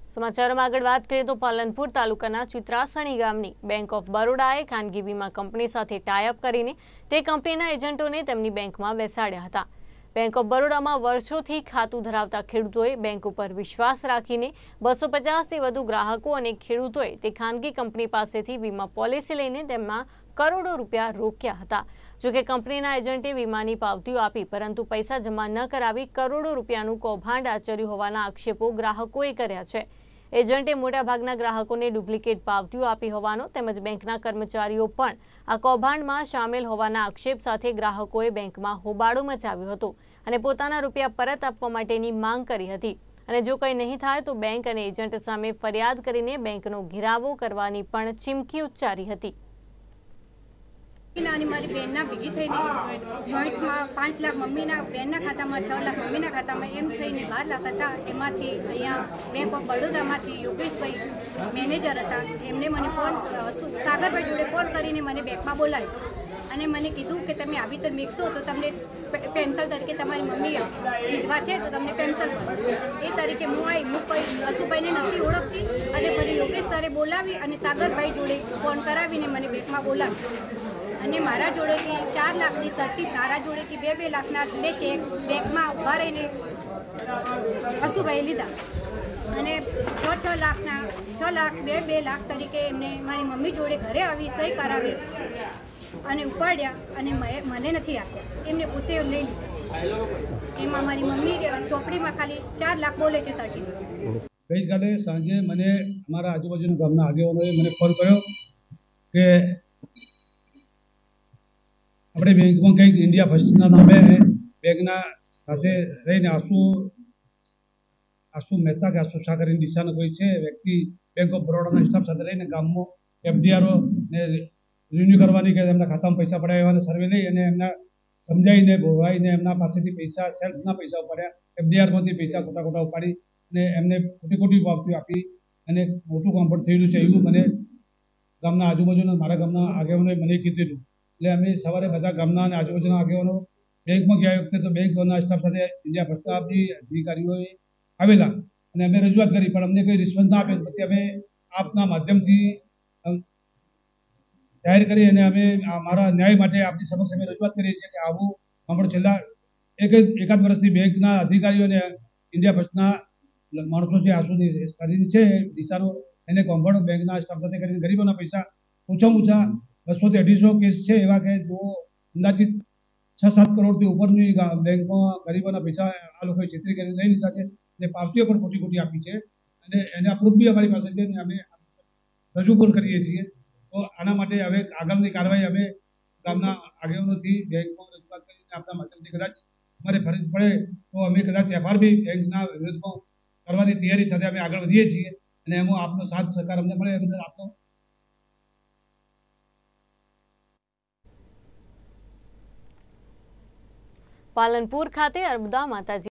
સમાચારોમાં આગળ વાત કરીએ તો પાલનપુર તાલુકાના ચિત્રાસણી ગામની બેંક ઓફ બરોડાએ ખાનગી વીમા કંપની સાથે ટાઈઅપ કરીને તે કંપનીના એજન્ટોને તેમની બેંકમાં બેસાડ્યા હતા। બેંક ઓફ બરોડામાં વર્ષોથી ખાતું ધરાવતા ખેડૂતોએ બેંક ઉપર વિશ્વાસ રાખીને 250થી વધુ ગ્રાહકો અને ખેડૂતોએ તે ખાનગી કંપની પાસેથી વીમા પોલિસી લઈને તેમાં કરોડો રૂપિયા રોક્યા હતા। જો કે કંપનીના એજન્ટે વીમાની પાવતીઓ આપી પરંતુ પૈસા જમા ન કરાવી કરોડો રૂપિયાનું કૌભાંડ આચર્યું હોવાના આક્ષેપો ગ્રાહકોએ કર્યા છે। એજન્ટે મોટાભાગના ગ્રાહકોને ડુપ્લિકેટ પાવતીઓ આપી હોવાનો તેમજ બેંકના કર્મચારીઓ પણ આ કૌભાંડમાં સામેલ હોવાના આક્ષેપ સાથે ગ્રાહકોએ બેંકમાં હોબાળો મચાવ્યો હતો અને પોતાના રૂપિયા પરત આપવા માટેની માંગ કરી હતી અને જો કંઈ નહીં થાય તો બેંક અને એજન્ટ સામે ફરિયાદ કરીને બેંકનો ઘેરાવો કરવાની પણ ચીમકી ઉચ્ચારી હતી। મારી બેનના ભેગી થઈને જોઈન્ટમાં 5 લાખ મમ્મીના બેનના ખાતામાં 6 લાખ મમ્મીના ખાતામાં એમ થઈને 12 લાખ હતા। એમાંથી અહીંયા બેંક ઓફ બરોડામાંથી યોગેશભાઈ મેનેજર હતા, એમને મને સાગરભાઈ જોડે ફોન કરીને મને બેંકમાં બોલાવ્યો અને મને કીધું કે તમે આવી રીતે મેકશો તો તમને પેન્શન તરીકે તમારી મમ્મી વિધવા છે તો તમને પેન્શન મળે। એ તરીકે હું કોઈ અશુભાઈને નથી ઓળખતી અને ફરી યોગેશ સરે બોલાવી અને સાગરભાઈ જોડે ફોન કરાવીને મને બેંકમાં બોલાવ્યો અને મારા જોડેથી 4 લાખની સર્ટિફિકેટ, મારા જોડેથી 2 લાખના 2 ચેક બેંકમાં ઉભા રહીને અશુભાઈ લીધા અને 6 લાખ 2 લાખ તરીકે એમને મારી મમ્મી જોડે ઘરે આવી સહી કરાવી અને ઉપાડ્યા અને મને નથી આપ્યા, એમને પોતે લઈ લીધા। એમાં મારી મમ્મી ચોપડીમાં ખાલી 4 લાખ બોલે છે સર્ટિફિકેટ। ગઈકાલે સાંજે મને અમારા આજુબાજુના ગામના આગેવાનોએ મને ફોન કર્યો કે આપણે બેંકમાં કંઈક ઇન્ડિયા ફર્સ્ટના નામે બેંકના સાથે રહીને આશુ મહેતા કે આશુ શાહ કરીને દિશાનો કોઈ છે વ્યક્તિ બેંક ઓફ બરોડાના સ્ટાફ સાથે રહીને ગામમાં એફડીઆરઓ ને રિન્યુ કરવાની કે એમના ખાતામાં પૈસા પડાવવાના સર્વે લઈ અને એમના સમજાવીને ભોવાઈને એમના પાસેથી પૈસા સેલ્ફના પૈસા ઉપાડ્યા, એફડીઆરમાંથી પૈસા ખોટા ઉપાડી અને એમને ખોટી પાવતીઓ આપી અને મોટું કૌભાંડ થયેલું છે એવું મને ગામના આજુબાજુના મારા ગામના આગેવાનોએ મને કીધેલું। એટલે અમે સવારે બધા ગામના અને આજુબાજુના આગેવાનો બેંકમાં ગયા વખતે તો બેંકના સ્ટાફ સાથે ઇન્ડિયા ફર્સ્ટના અધિકારીઓએ આવેલા અને અમે રજૂઆત કરી પણ અમને કોઈ રિસ્પોન્સ ના આપે। પછી અમે આપના માધ્યમથી જાહેર કરી અને અમે મારા ન્યાય માટે આપની સમક્ષ અમે રજૂઆત કરીએ છીએ કે આવું હમણાં છેલ્લા એકાદ વર્ષથી બેંકના અધિકારીઓ અને ઇન્ડિયા ફર્સ્ટના માણસો જે આશુની કરીને છે દિશાનો એને કૌભાંડ બેંકના સ્ટાફ સાથે કરીને ગરીબોના પૈસા ઓછા 200 થી 250 કેસ છે એવા કે જો અંદાજિત 6-7 કરોડથી ઉપરની બેંકમાં ગરીબોના પૈસા આ લોકોએ છેતરી કરીને લઈ લીધા છે અને પાવતીઓ પણ ખોટી આપી છે અને એના પ્રૂફ બી અમારી પાસે છે અને અમે રજૂ પણ કરીએ છીએ। તો આના માટે હવે આગળની કાર્યવાહી અમે ગામના આગેવાનોથી બેંકમાં રજૂઆત કરીને આપણા માધ્યમથી કદાચ અમારે ફરજ પડે તો અમે કદાચ એફઆર બી બેંકના વિરુદ્ધમાં કરવાની તૈયારી સાથે અમે આગળ વધીએ છીએ અને એમાં આપનો સાથ સહકાર અમને મળે એ બદલ આપનો પાલનપુર ખાતે અર્બુદા માતાજી